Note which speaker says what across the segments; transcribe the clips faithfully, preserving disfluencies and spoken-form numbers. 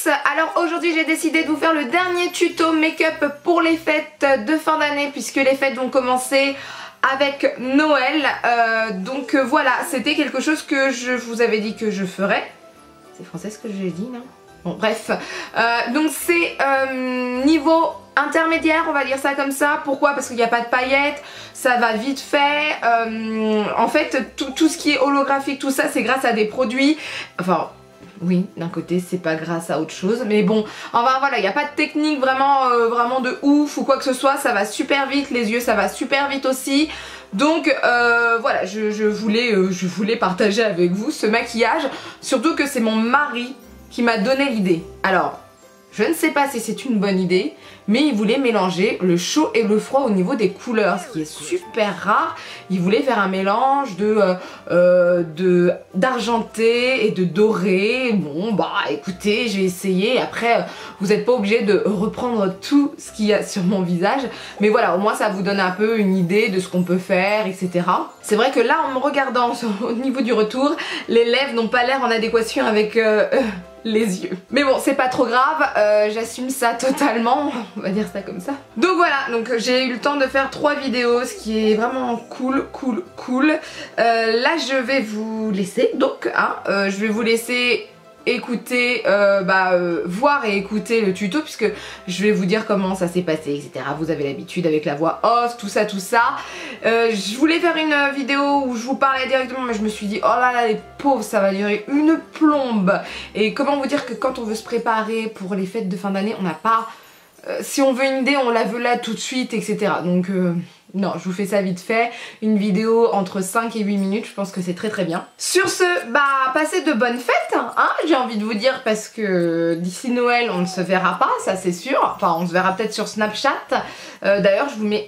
Speaker 1: alors aujourd'hui j'ai décidé de vous faire le dernier tuto make-up pour les fêtes de fin d'année puisque les fêtes vont commencer avec Noël. Euh, donc euh, voilà, c'était quelque chose que je vous avais dit que je ferais. C'est français ce que j'ai dit, non? Bon bref, euh, donc c'est euh, niveau intermédiaire, on va dire ça comme ça. Pourquoi? Parce qu'il n'y a pas de paillettes, ça va vite fait. Euh, en fait tout, tout ce qui est holographique, tout ça c'est grâce à des produits. Enfin oui, d'un côté c'est pas grâce à autre chose, mais bon, enfin voilà, il n'y a pas de technique vraiment, euh, vraiment de ouf ou quoi que ce soit, ça va super vite, les yeux ça va super vite aussi. Donc euh, voilà, je, je, voulais, euh, je voulais partager avec vous ce maquillage, surtout que c'est mon mari qui m'a donné l'idée. Alors, je ne sais pas si c'est une bonne idée, mais il voulait mélanger le chaud et le froid au niveau des couleurs, ce qui est super rare. Il voulait faire un mélange de euh, euh, de d'argenté et de doré. Bon bah écoutez, j'ai essayé. Après, vous n'êtes pas obligé de reprendre tout ce qu'il y a sur mon visage, mais voilà, au moins ça vous donne un peu une idée de ce qu'on peut faire, et cetera. C'est vrai que là, en me regardant au niveau du retour, les lèvres n'ont pas l'air en adéquation avec euh, euh, les yeux. Mais bon, c'est pas trop grave, euh, j'assume ça totalement, on va dire ça comme ça. Donc voilà, donc j'ai eu le temps de faire trois vidéos, ce qui est vraiment cool, cool, cool. Euh, là, je vais vous laisser, donc, hein, euh, je vais vous laisser écouter, euh, bah, euh, voir et écouter le tuto puisque je vais vous dire comment ça s'est passé, et cetera. Vous avez l'habitude avec la voix off, tout ça, tout ça. Euh, je voulais faire une vidéo où je vous parlais directement, mais je me suis dit, oh là là, les pauvres, ça va durer une plombe. Et comment vous dire que quand on veut se préparer pour les fêtes de fin d'année, on n'a pas... Euh, si on veut une idée, on la veut là tout de suite, et cetera. Donc... Euh... non, je vous fais ça vite fait, une vidéo entre cinq et huit minutes, je pense que c'est très très bien. Sur ce, bah passez de bonnes fêtes, hein, j'ai envie de vous dire, parce que d'ici Noël on ne se verra pas, ça c'est sûr. Enfin on se verra peut-être sur Snapchat. Euh, D'ailleurs je vous mets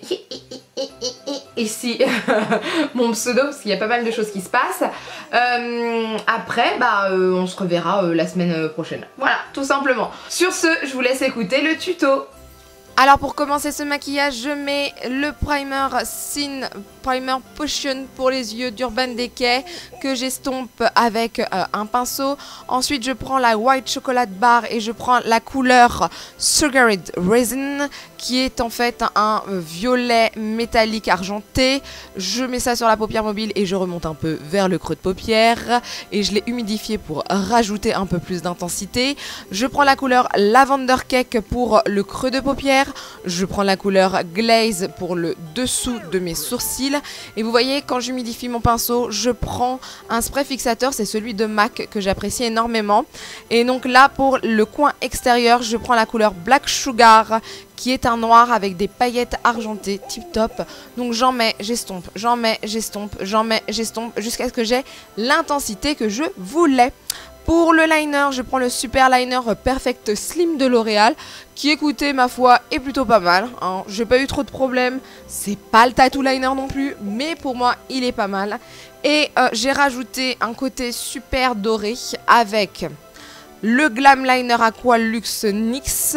Speaker 1: ici mon pseudo parce qu'il y a pas mal de choses qui se passent. Euh, après bah euh, on se reverra euh, la semaine prochaine. Voilà, tout simplement. Sur ce, je vous laisse écouter le tuto. Alors pour commencer ce maquillage, je mets le primer Sin Primer Potion pour les yeux d'Urban Decay que j'estompe avec euh, un pinceau. Ensuite je prends la White Chocolate Bar et je prends la couleur Sugared Resin qui est en fait un violet métallique argenté. Je mets ça sur la paupière mobile et je remonte un peu vers le creux de paupière et je l'ai humidifié pour rajouter un peu plus d'intensité. Je prends la couleur Lavender Cake pour le creux de paupière. Je prends la couleur Glaze pour le dessous de mes sourcils. Et vous voyez, quand j'humidifie mon pinceau, je prends un spray fixateur, c'est celui de MAC que j'apprécie énormément. Et donc là, pour le coin extérieur, je prends la couleur Black Sugar, qui est un noir avec des paillettes argentées, tip top. Donc j'en mets, j'estompe, j'en mets, j'estompe, j'en mets, j'estompe, jusqu'à ce que j'ai l'intensité que je voulais. Pour le liner, je prends le super liner Perfect Slim de L'Oréal, qui, écoutez, ma foi, est plutôt pas mal. Hein. J'ai pas eu trop de problèmes. C'est pas le tattoo liner non plus, mais pour moi, il est pas mal. Et euh, j'ai rajouté un côté super doré avec le Glam Liner Aqua Luxe N Y X.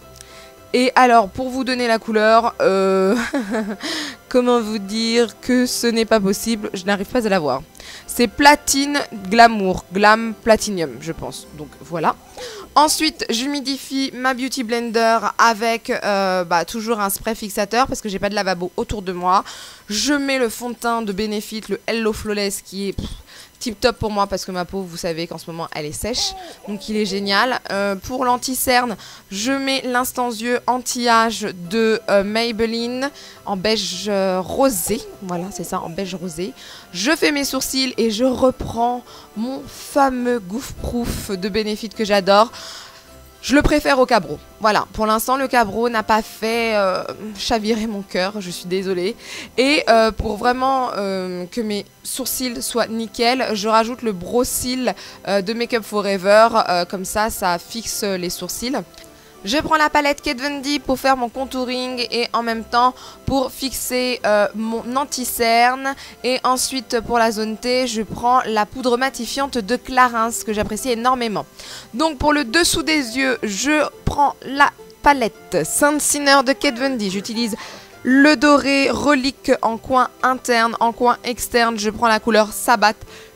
Speaker 1: Et alors, pour vous donner la couleur, euh, comment vous dire que ce n'est pas possible, je n'arrive pas à la voir. C'est Platine Glamour, Glam Platinum, je pense. Donc voilà. Ensuite, j'humidifie ma Beauty Blender avec euh, bah, toujours un spray fixateur parce que j'ai pas de lavabo autour de moi. Je mets le fond de teint de Benefit, le Hello Flawless, qui est... Pff, tip top pour moi parce que ma peau, vous savez qu'en ce moment elle est sèche, donc il est génial. Euh, pour l'anti-cerne, je mets l'instant yeux anti-âge de euh, Maybelline en beige euh, rosé, voilà c'est ça, en beige rosé. Je fais mes sourcils et je reprends mon fameux Goof Proof de Benefit que j'adore. Je le préfère au Cabro. Voilà, pour l'instant le Cabro n'a pas fait euh, chavirer mon cœur, je suis désolée. Et euh, pour vraiment euh, que mes sourcils soient nickel, je rajoute le Brow Seal euh, de Make Up Forever, euh, comme ça, ça fixe les sourcils. Je prends la palette Kat Von D pour faire mon contouring et en même temps pour fixer euh, mon anti-cerne. Et ensuite pour la zone T, je prends la poudre matifiante de Clarins que j'apprécie énormément. Donc pour le dessous des yeux, je prends la palette Sun Sinner de Kat Von D. J'utilise le doré relique en coin interne, en coin externe. Je prends la couleur Sabbath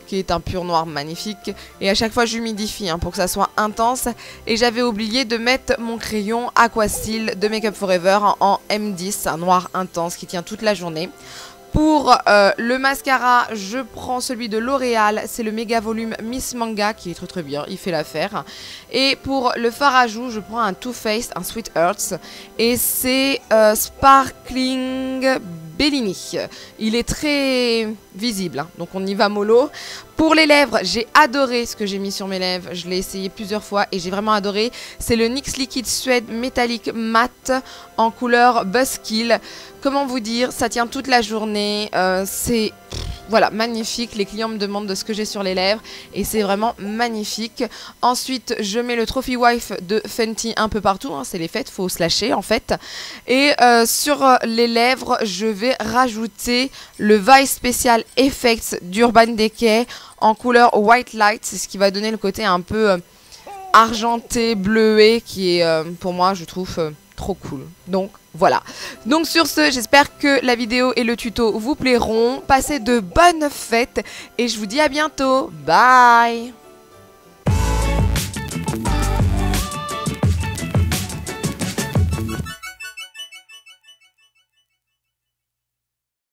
Speaker 2: qui est un pur noir magnifique. Et à chaque fois j'humidifie hein, pour que ça soit intense. Et j'avais oublié de mettre mon crayon Aquastyle de Make Up For Ever en M dix, un noir intense qui tient toute la journée. Pour euh, le mascara, je prends celui de L'Oréal, c'est le méga volume Miss Manga qui est très très bien, il fait l'affaire. Et pour le fard à joues, je prends un Too Faced, un Sweet Hearts, et c'est euh, Sparkling Bellini. Il est très visible, hein, donc on y va mollo. Pour les lèvres, j'ai adoré ce que j'ai mis sur mes lèvres. Je l'ai essayé plusieurs fois et j'ai vraiment adoré. C'est le N Y X Liquid Suede Metallic Matte en couleur Buzzkill. Comment vous dire, ça tient toute la journée. Euh, c'est voilà, magnifique. Les clients me demandent de ce que j'ai sur les lèvres et c'est vraiment magnifique. Ensuite, je mets le Trophy Wife de Fenty un peu partout. Hein, c'est les fêtes, faut se lâcher en fait. Et euh, sur les lèvres, je vais rajouter le Vice Special Effects d'Urban Decay en couleur White Light. C'est ce qui va donner le côté un peu euh, argenté, bleué qui est euh, pour moi, je trouve euh, trop cool. Donc voilà. Donc sur ce, j'espère que la vidéo et le tuto vous plairont. Passez de bonnes fêtes et je vous dis à bientôt. Bye.